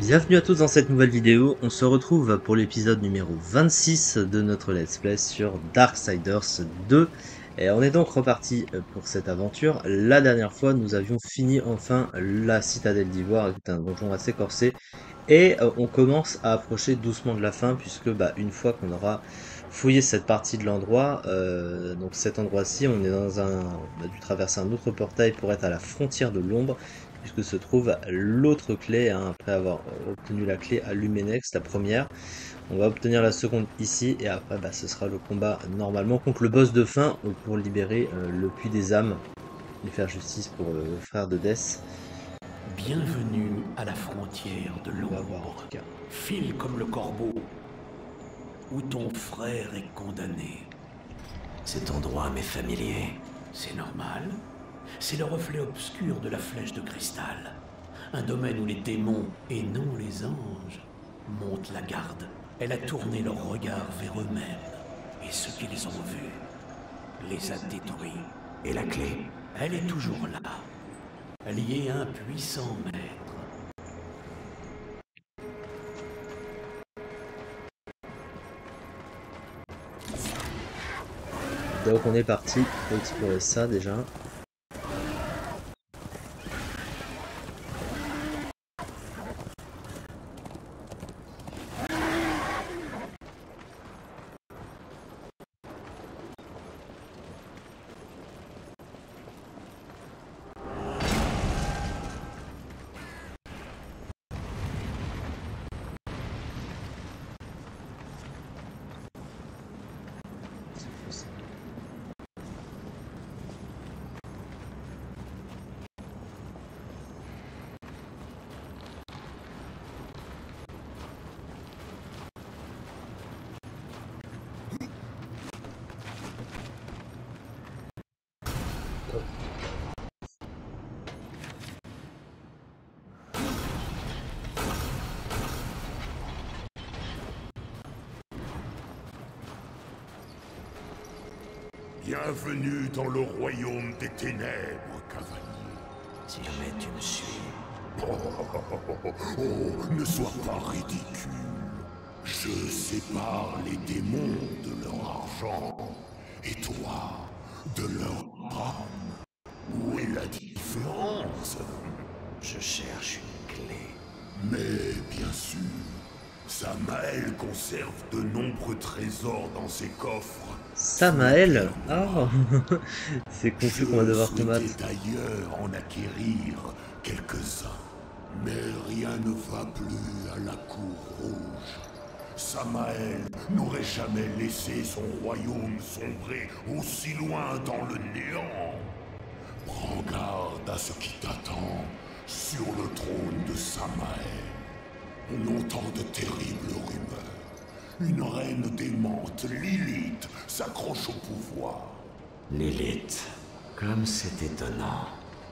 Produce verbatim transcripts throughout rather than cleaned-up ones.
Bienvenue à tous dans cette nouvelle vidéo, on se retrouve pour l'épisode numéro vingt-six de notre let's play sur Darksiders deux. Et on est donc reparti pour cette aventure. La dernière fois nous avions fini enfin la citadelle d'Ivoire, qui est un donjon assez corsé. Et euh, on commence à approcher doucement de la fin, puisque bah, une fois qu'on aura fouillé cette partie de l'endroit, euh, donc cet endroit-ci, on est dans un, on a dû traverser un autre portail pour être à la frontière de l'ombre, puisque se trouve l'autre clé, hein, après avoir euh, obtenu la clé à Lumenex, la première. On va obtenir la seconde ici, et après bah, ce sera le combat normalement contre le boss de fin euh, pour libérer euh, le puits des âmes et faire justice pour euh, le frère de Death. Bienvenue à la frontière de On va voir en tout l'ombre. cas. File comme le corbeau, où ton frère est condamné. Cet endroit m'est familier. C'est normal. C'est le reflet obscur de la flèche de cristal. Un domaine où les démons, et non les anges, montent la garde. Elle a tourné leur regard vers eux-mêmes. Et ceux qui les ont vus les a détruits. Et la clé, elle est toujours là. Liée à un puissant maître. Donc on est parti pour explorer ça déjà. Bienvenue dans le royaume des ténèbres, cavalier. Si jamais tu me suis, Oh, oh, ne sois pas ridicule. Je sépare les démons de leur argent, et toi, de leur âme. Où est la différence? je cherche une clé. Mais bien sûr, Samael conserve de nombreux trésors dans ses coffres. Samael. Ah. C'est confus qu'on va devoir Je combattre. souhaitais d'ailleurs en acquérir quelques-uns. Mais rien ne va plus à la cour rouge. Samael n'aurait jamais laissé son royaume sombrer aussi loin dans le néant. Prends garde à ce qui t'attend sur le trône de Samael. On entend de terribles rumeurs. Une reine démente, Lilith, s'accroche au pouvoir. Lilith, comme c'est étonnant.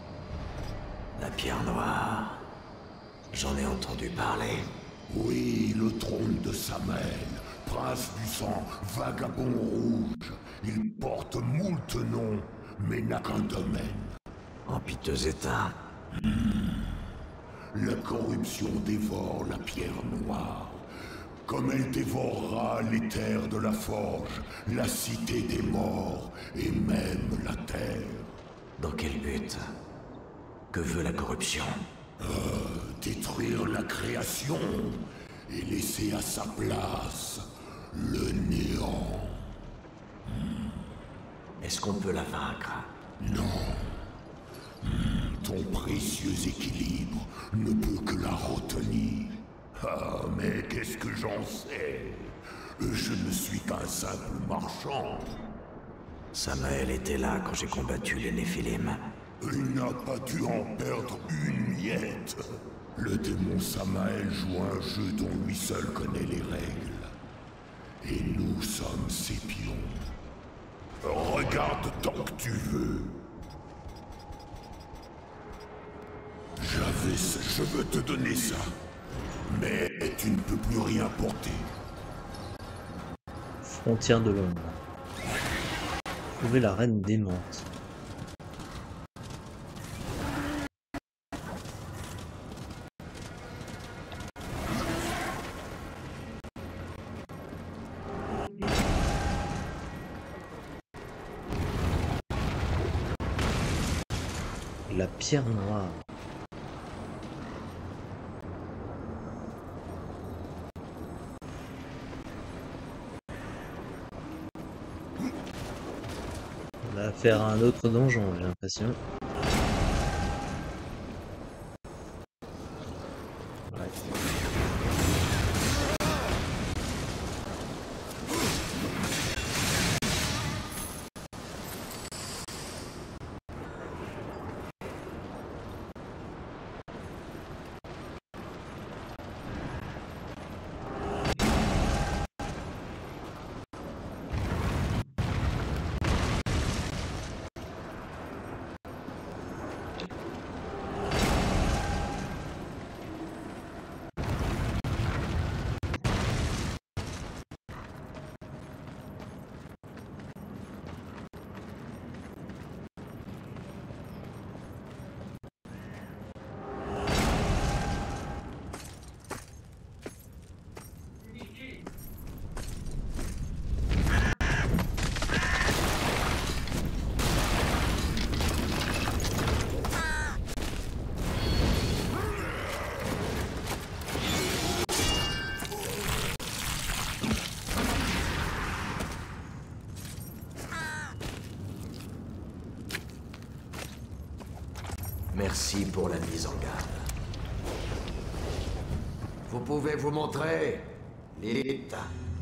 La pierre noire, j'en ai entendu parler. Oui, le trône de Samael, prince du sang, vagabond rouge. Il porte moult noms, mais n'a qu'un domaine. En piteux état, La corruption dévore la pierre noire. Comme elle dévorera les terres de la forge, la cité des morts et même la terre. dans quel but? Que veut la corruption? Détruire la création et laisser à sa place le néant. Est-ce qu'on peut la vaincre? Ton précieux équilibre ne peut que la retenir. Ah, mais qu'est-ce que j'en sais? Je ne suis qu'un simple marchand. Samael était là quand j'ai combattu les Néphilim. Il n'a pas dû en perdre une miette. Le démon Samael joue un jeu dont lui seul connaît les règles. Et nous sommes ses pions. Regarde tant que tu veux. J'avais ce... Je veux te donner ça. Mais tu ne peux plus rien porter. Frontière de l'ombre. Trouver la reine démente. la pierre noire. On va faire un autre donjon, j'ai l'impression. Merci pour la mise en garde. Vous pouvez vous montrer, Lilith.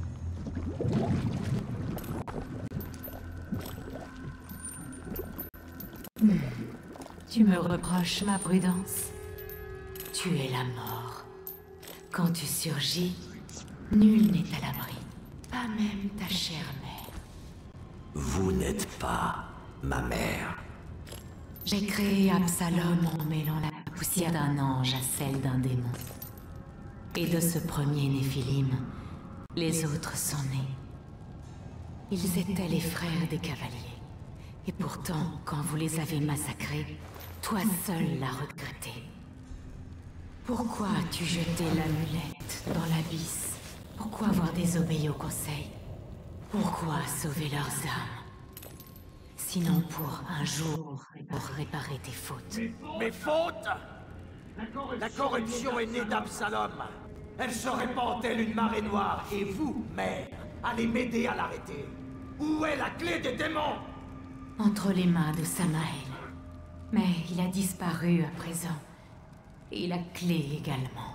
Hmm. Tu me reproches ma prudence. Tu es la mort. Quand tu surgis, nul n'est à l'abri. Pas même ta chère mère. Vous n'êtes pas ma mère. J'ai créé Absalom en mêlant la poussière d'un ange à celle d'un démon. Et de ce premier Néphilim, les autres sont nés. Ils étaient les frères des cavaliers. Et pourtant, quand vous les avez massacrés, toi seul l'as regretté. Pourquoi as-tu jeté l'amulette dans l'abysse? Pourquoi avoir désobéi au conseil? Pourquoi sauver leurs âmes? Sinon pour un jour, pour réparer tes fautes. Mes fautes? La corruption est née d'Absalom. Elle se répand telle une marée noire, et vous, mère, allez m'aider à l'arrêter. Où est la clé des démons? Entre les mains de Samael. Mais il a disparu à présent. Et la clé également.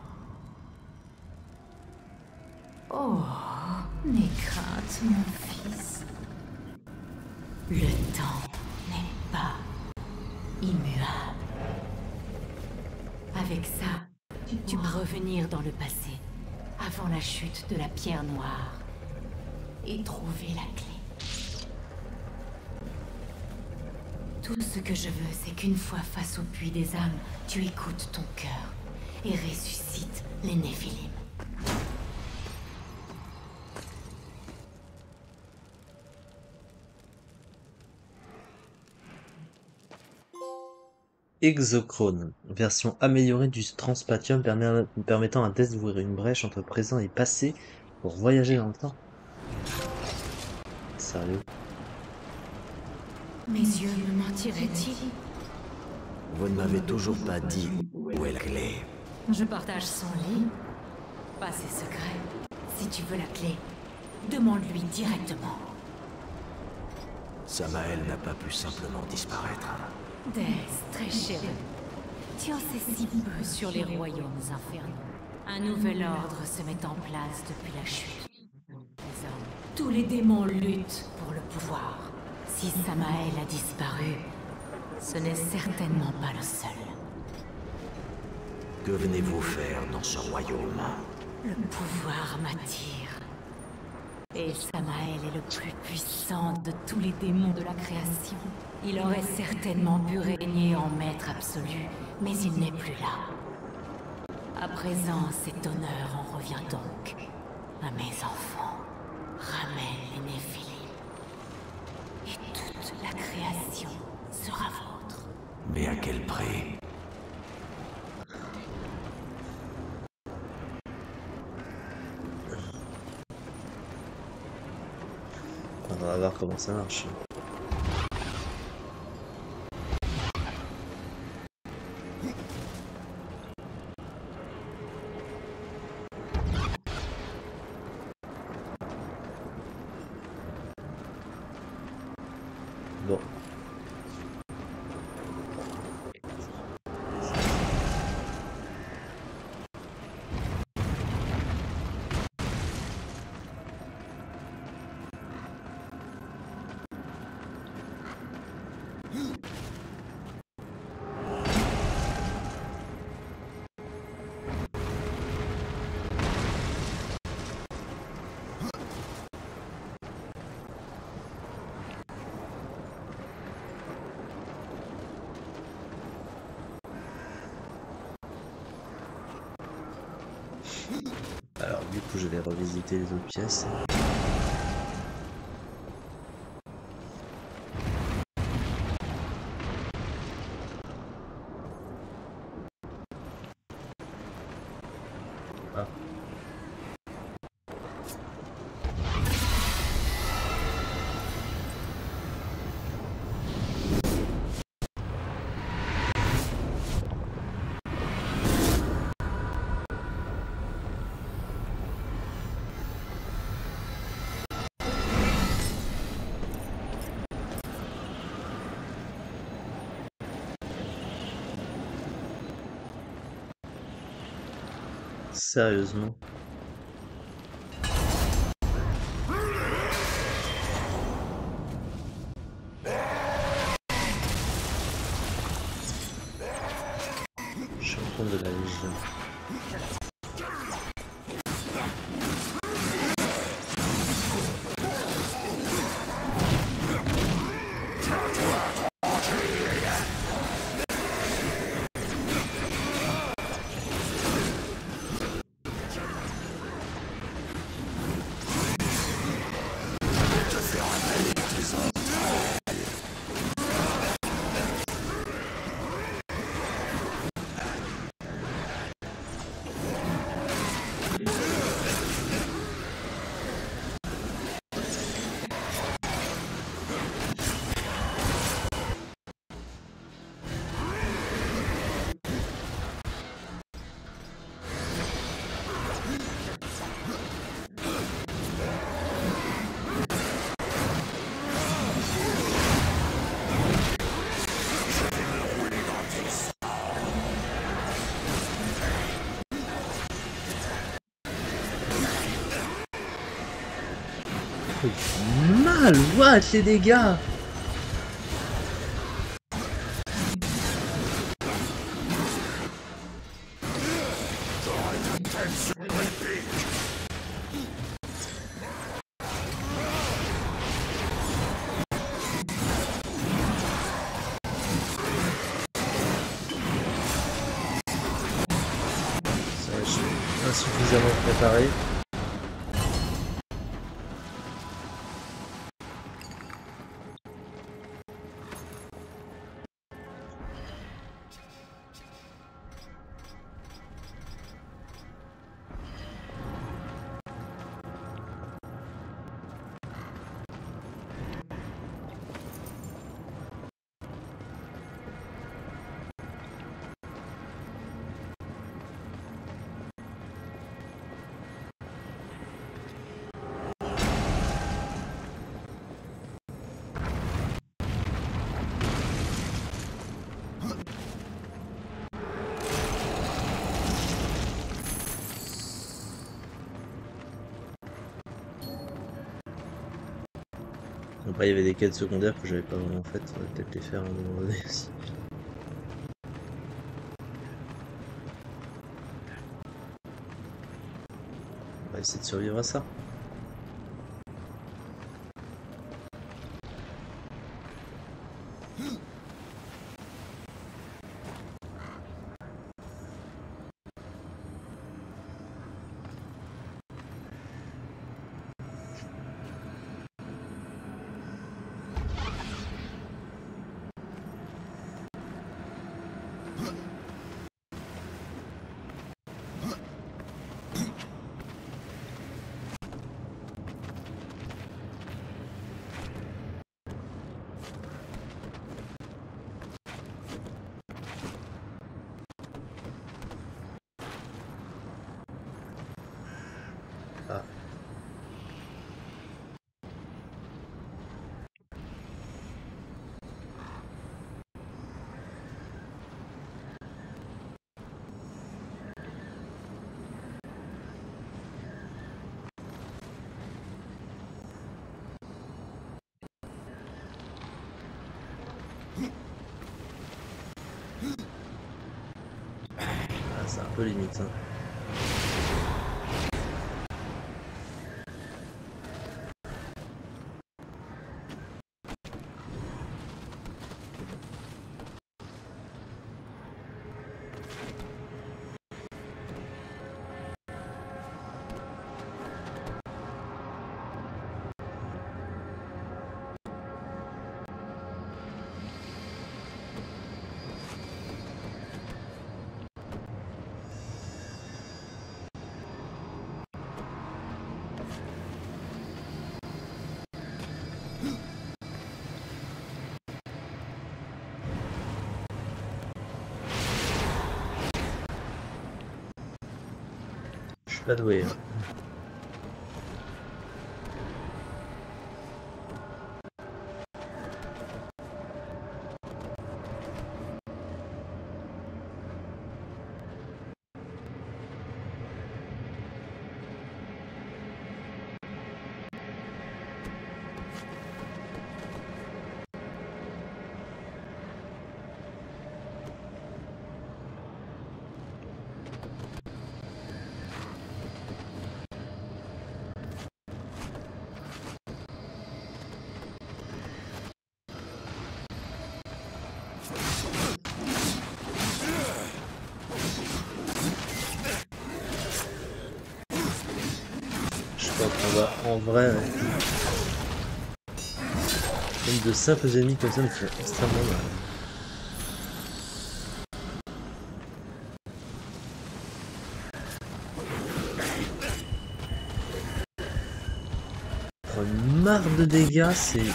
Oh, n'aie crainte, mon fils. Le temps n'est pas immuable. Avec ça, tu peux revenir dans le passé, avant la chute de la pierre noire, et trouver la clé. Tout ce que je veux, c'est qu'une fois face au puits des âmes, tu écoutes ton cœur et ressuscites les Néphilim. Exochrone, version améliorée du Transpatium permet- permettant à Death d'ouvrir une brèche entre présent et passé pour voyager dans le temps. Sérieux? Mes yeux me mentiraient-ils? Vous ne m'avez toujours pas dit où est la clé. Je partage son lit, pas ses secrets. Si tu veux la clé, demande-lui directement. Samael n'a pas pu simplement disparaître. Death, très chérie, tu en sais si peu sur les royaumes infernaux. Un nouvel ordre se met en place depuis la chute. Désormais, tous les démons luttent pour le pouvoir. Si Samael a disparu, ce n'est certainement pas le seul. Que venez-vous faire dans ce royaume? Le pouvoir m'attire. Et Samael est le plus puissant de tous les démons de la création. Il aurait certainement pu régner en maître absolu, mais il n'est plus là. À présent, cet honneur en revient donc à mes enfants. Ramène les Néphilim. Et toute la création sera vôtre. Mais à quel prix? On va voir comment ça marche. Bon. Alors du coup je vais revisiter les autres pièces. Ah. Sérieusement. Champion de la Légion. Mal, what les dégâts. Ça, je suis insuffisamment préparé. Après il y avait des quêtes secondaires que j'avais pas vraiment faites, on va peut-être les faire à un moment donné aussi. On va essayer de survivre à ça. Ah. un peu limite. Hein. Je suis pas doué. Hein. On va en vrai, ouais. Même de simples ennemis comme ça me font extrêmement mal. Pour une marre de dégâts, c'est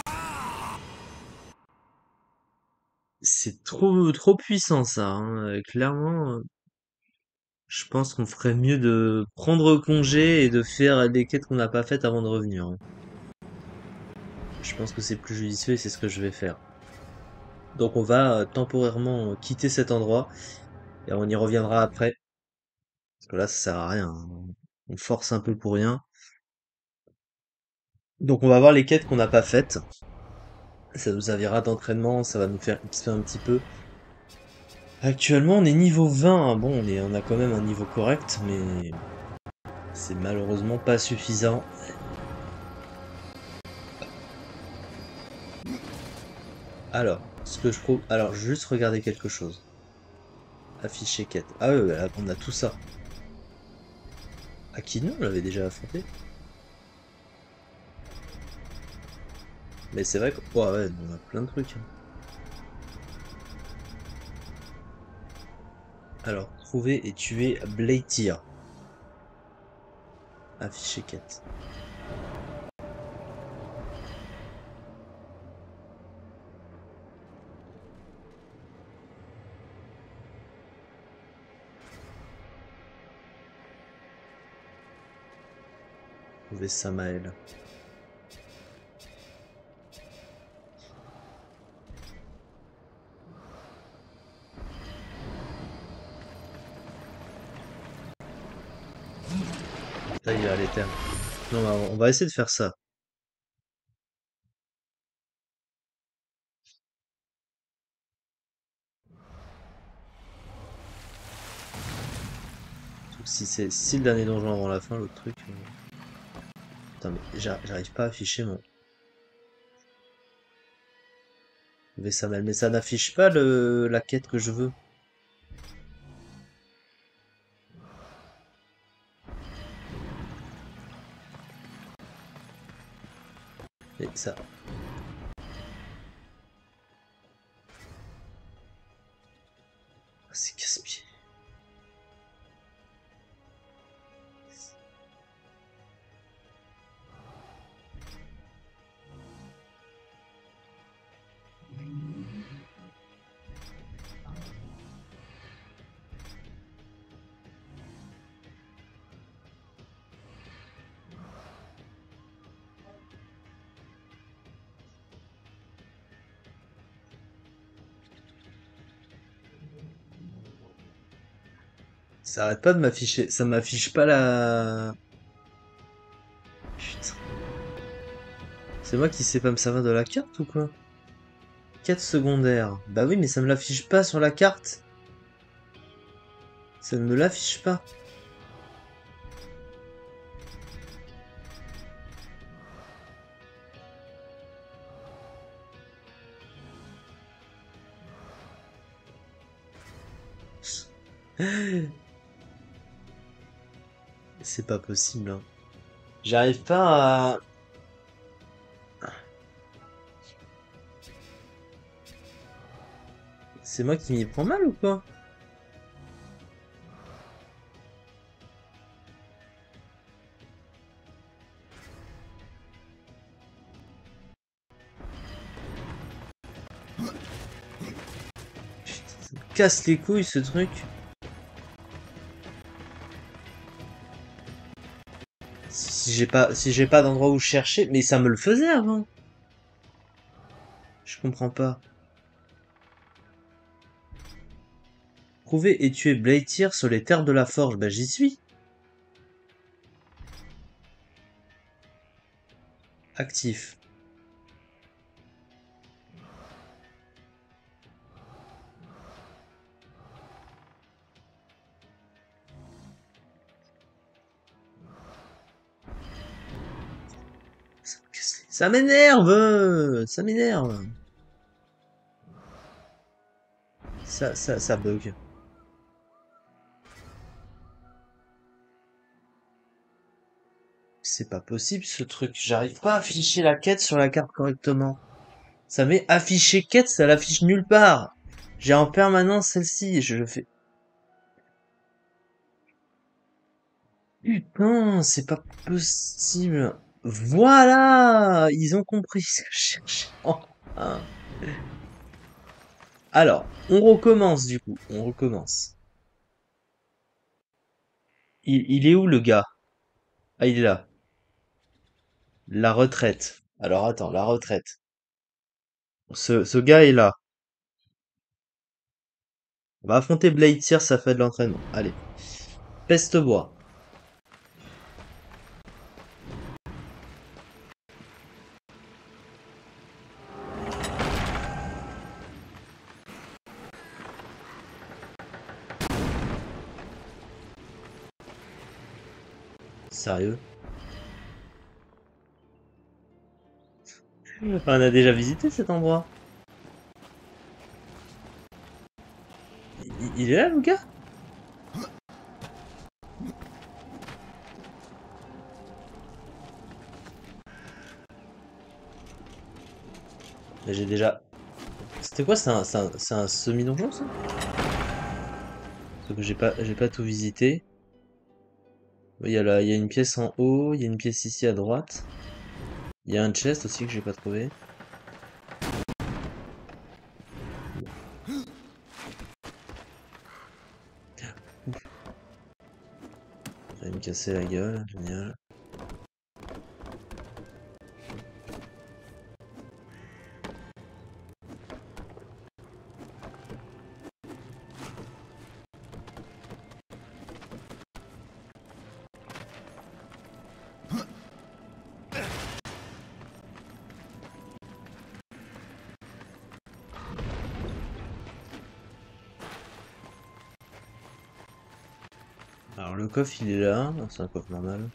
c'est trop trop puissant ça. Hein. Clairement, euh, je pense qu'on ferait mieux de prendre congé et de faire les quêtes qu'on n'a pas faites avant de revenir. Hein. Je pense que c'est plus judicieux et c'est ce que je vais faire. Donc on va euh, temporairement euh, quitter cet endroit et on y reviendra après. Parce que là ça sert à rien. Hein. On force un peu pour rien. Donc on va voir les quêtes qu'on n'a pas faites. Ça nous servira d'entraînement, ça va nous faire X P un petit peu. Actuellement on est niveau vingt. Bon on, est, on a quand même un niveau correct, mais c'est malheureusement pas suffisant. Alors, ce que je trouve... Alors, juste regarder quelque chose. Afficher quête. Ah ouais, ouais, on a tout ça. Aquino, on l'avait déjà affronté. Mais c'est vrai que... Oh ouais, on a plein de trucs. Hein. Alors, trouver et tuer Blaytyr. Afficher quête. Trouver Samael. Là, il va à l'éterne. Non, bah, on va essayer de faire ça. Si c'est si le dernier donjon avant la fin, l'autre truc... Euh... Putain, mais j'arrive pas à afficher mon... Trouver Samael. Mais ça n'affiche pas le... la quête que je veux. Et ça... C'est casse-pied. Ça arrête pas de m'afficher. Ça m'affiche pas la... Putain. C'est moi qui sais pas me servir de la carte ou quoi? Quête secondaire. Bah oui, mais ça me l'affiche pas sur la carte. Ça ne me l'affiche pas. C'est pas possible. Hein. J'arrive pas à... C'est moi qui m'y prends mal ou quoi? Putain, ça me casse les couilles ce truc. Si j'ai pas, si j'ai pas d'endroit où chercher, mais ça me le faisait avant. Je comprends pas. Trouver et tuer Blightyear sur les terres de la Forge. Bah j'y suis. Actif. Ça m'énerve. Ça m'énerve. Ça, ça, ça bug. C'est pas possible ce truc. J'arrive pas à afficher la quête sur la carte correctement. Ça met afficher quête, ça l'affiche nulle part. J'ai en permanence celle-ci. Je le fais. Putain, c'est pas possible. Voilà, ils ont compris ce que je cherchais. Oh, hein. Alors, on recommence du coup. On recommence. Il, il est où le gars? Ah, il est là. La retraite. Alors attends, la retraite. Ce, ce gars est là. On va affronter Blightyear, ça fait de l'entraînement. Allez. Peste-bois. Sérieux? On a déjà visité cet endroit. Il, il est là, le gars? J'ai déjà... C'était quoi? C'est un, c'est un, c'est un semi-donjon, ça? Parce que j'ai pas, j'ai pas tout visité. Il y a là, il y a une pièce en haut, il y a une pièce ici à droite. Il y a un chest aussi que j'ai pas trouvé. Il va me casser la gueule, génial. Alors le coffre il est là, c'est un coffre normal.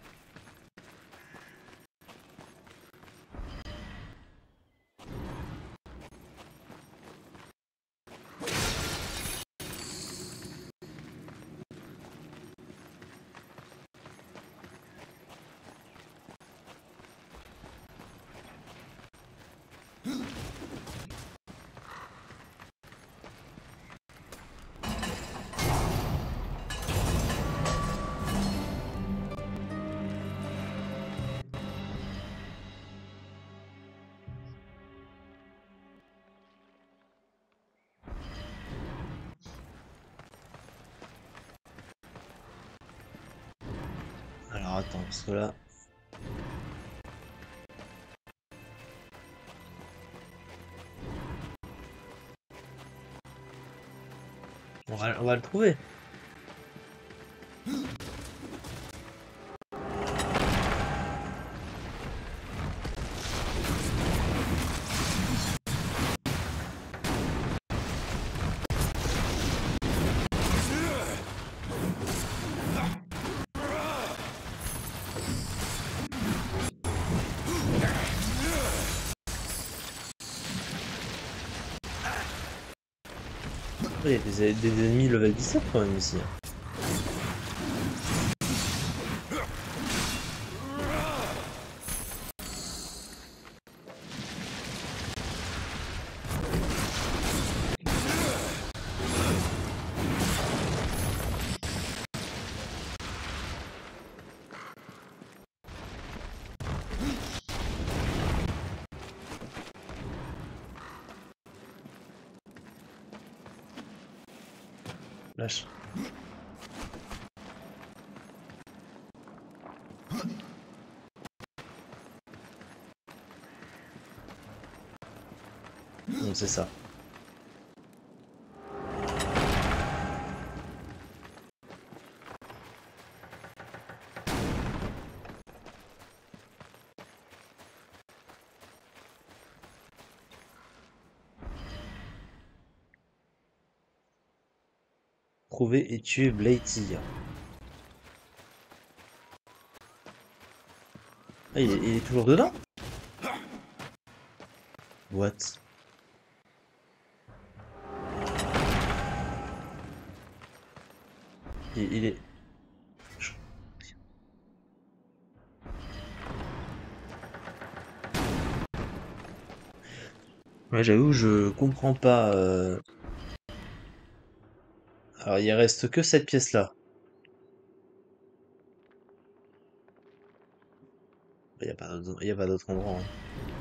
Alors attends, parce que là... On va, on va le trouver. Il y a des, des ennemis level dix-sept quand même ici. Lâche. Non, c'est ça. Trouver et tuer Blighty. Ah, il est, il est toujours dedans? What? Il, il est... Ouais, j'avoue, je comprends pas. euh. Alors, il reste que cette pièce-là. Il n'y a pas d'autre il y a pas d'autre endroit. hein.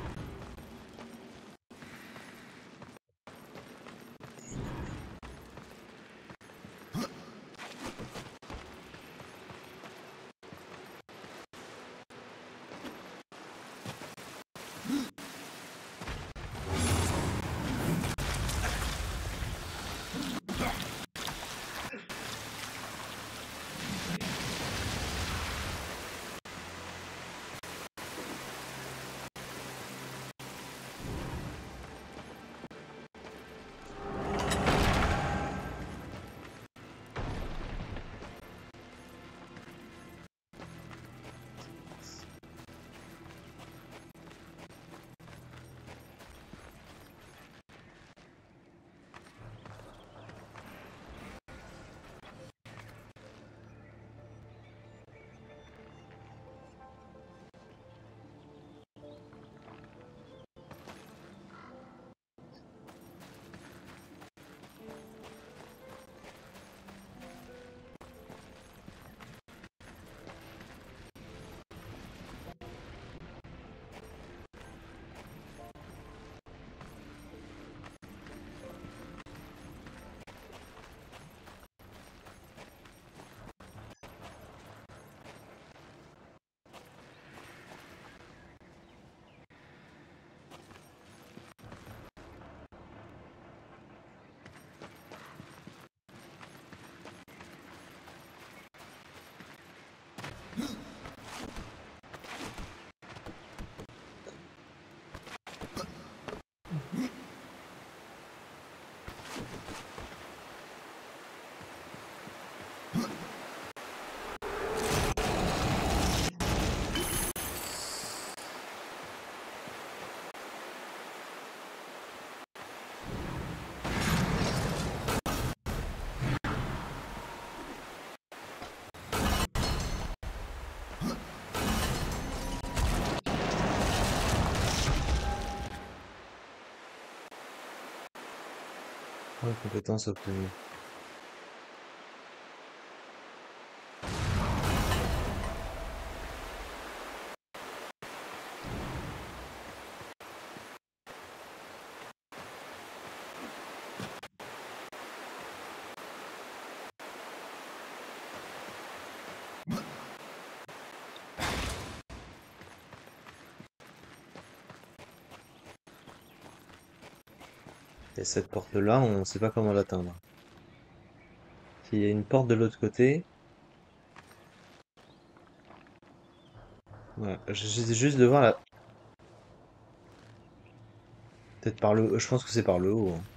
Ouais, compétence obtenue. Et cette porte-là, on ne sait pas comment l'atteindre. S'il y a une porte de l'autre côté... Ouais, j'essaie juste de voir la... Peut-être par le... Je pense que c'est par le haut. hein.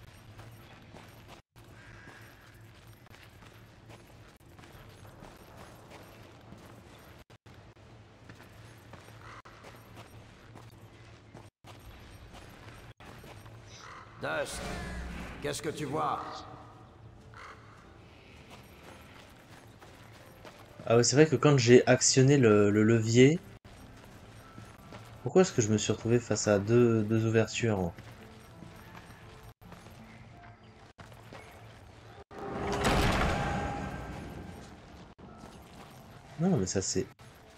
Dust, qu'est-ce que tu vois? Ah ouais, c'est vrai que quand j'ai actionné le, le levier... Pourquoi est-ce que je me suis retrouvé face à deux, deux ouvertures? Non, mais ça c'est...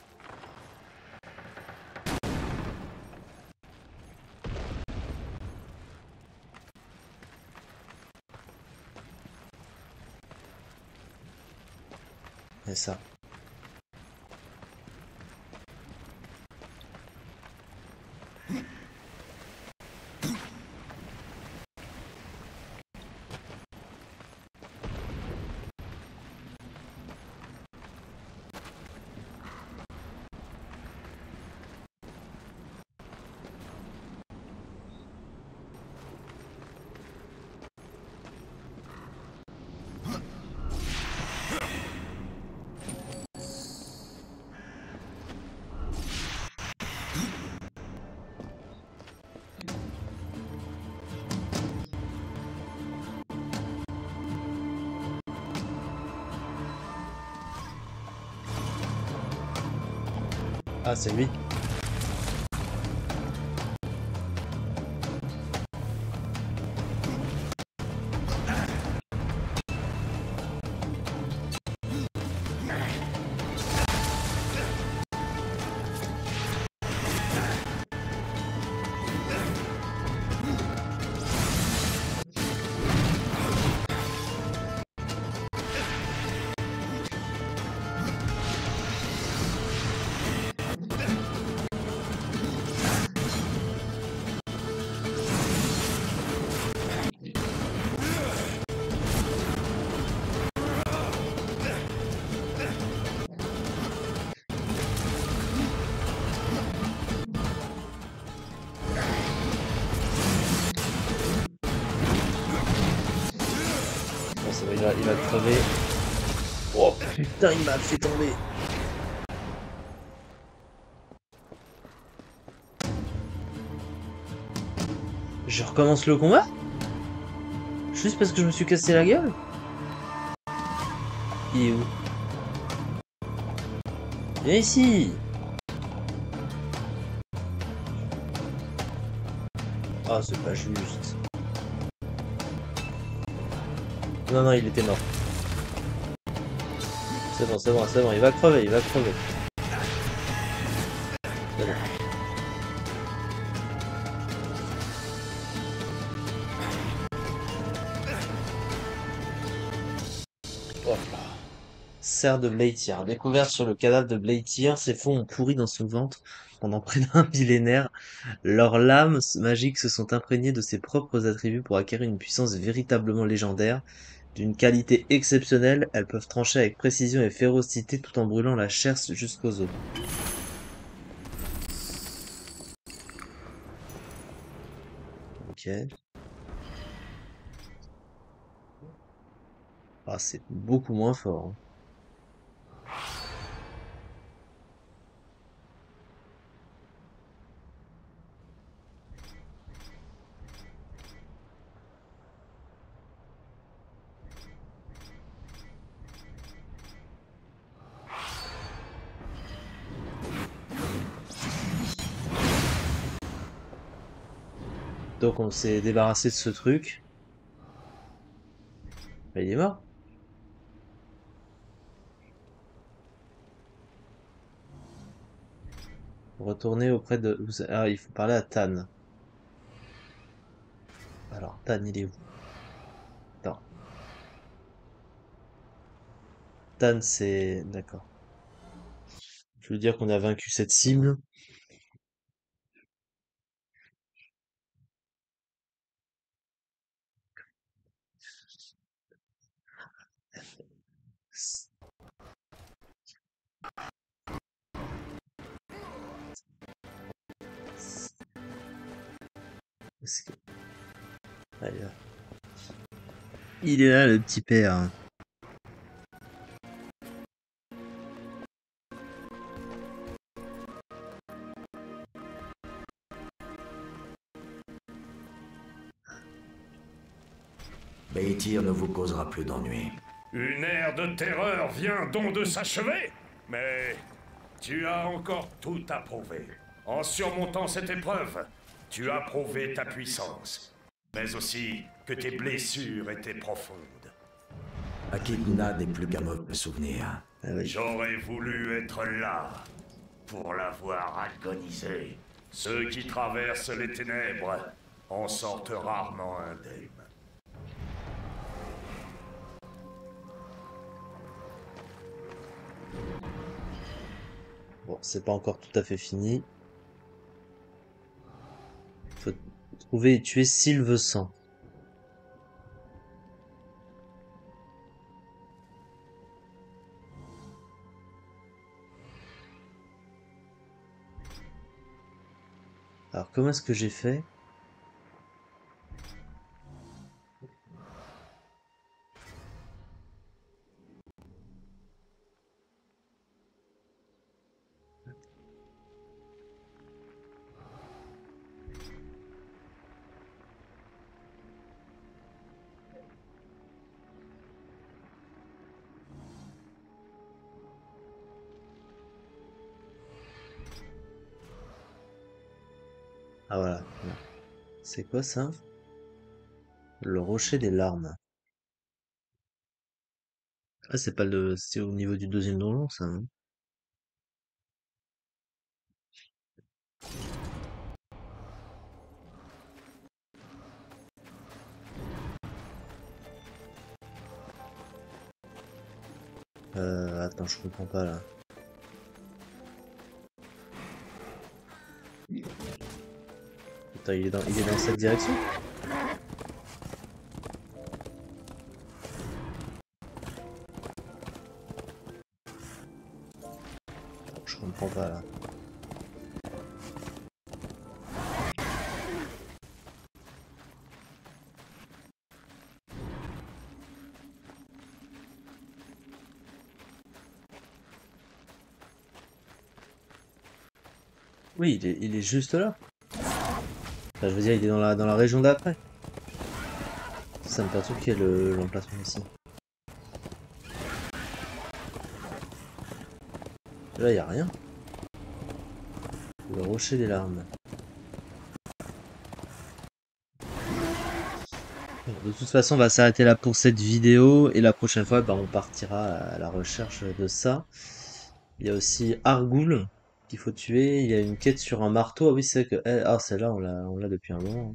C'est ça. Ah, c'est lui. Bon, ça va, il va, il va crever. Oh putain, il m'a fait tomber. Je recommence le combat? Juste parce que je me suis cassé la gueule? Il est où? Viens ici! Ah, c'est pas juste. Non, non, il était mort. C'est bon, c'est bon, c'est bon, il va crever, il va crever. C'est bon. Hop là. Serre de Blatyr. Découverte sur le cadavre de Blatyr, ses faux ont pourri dans son ventre pendant près d'un millénaire. Leurs lames magiques se sont imprégnées de ses propres attributs pour acquérir une puissance véritablement légendaire. D'une qualité exceptionnelle, elles peuvent trancher avec précision et férocité tout en brûlant la chair jusqu'aux os. Ok. Ah, c'est beaucoup moins fort, hein. Donc on s'est débarrassé de ce truc. Bah, il est mort. Retourner auprès de... Ah, il faut parler à Tan. Alors, Tan, il est où? Attends. Tan, c'est... D'accord. Je veux dire qu'on a vaincu cette cible. Est-ce que- Ah, il est là. Il est là, le petit père. Blatyr ne vous causera plus d'ennui. Une ère de terreur vient donc de s'achever. Mais tu as encore tout à prouver. En surmontant cette épreuve, tu as prouvé ta puissance. Mais aussi que tes blessures étaient profondes. Echidna n'est plus qu'un mauvais souvenir. Ah oui. J'aurais voulu être là pour la voir agoniser. Ceux qui traversent les ténèbres en sortent rarement indemnes. Bon, c'est pas encore tout à fait fini. Faut trouver et tuer Sylve-Sang. Alors, comment est-ce que j'ai fait? Ah voilà. C'est quoi ça? Le rocher des larmes. Ah, c'est pas le... C'est au niveau du deuxième donjon, ça, hein. Euh, attends, je comprends pas, là. Putain, il est dans, il est dans cette direction? Je comprends pas, là. Oui, il est, il est juste là. Enfin, je veux dire, il est dans la, dans la région d'après. Ça me perturbe qu'il y ait le- l'emplacement ici. Là, il n'y a rien. Le rocher des larmes. De toute façon, on va s'arrêter là pour cette vidéo. Et la prochaine fois, bah, on partira à la recherche de ça. Il y a aussi Argul qu'il faut tuer. Il y a une quête sur un marteau. Ah oui, c'est que... eh, ah, celle-là, on l'a on l'a depuis un moment.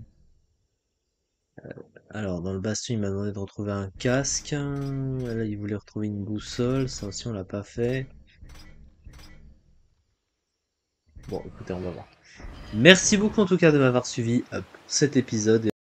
Alors, dans le bastion, il m'a demandé de retrouver un casque. Là, il voulait retrouver une boussole. Ça aussi, on l'a pas fait. Bon, écoutez, on va voir. Merci beaucoup en tout cas de m'avoir suivi pour cet épisode.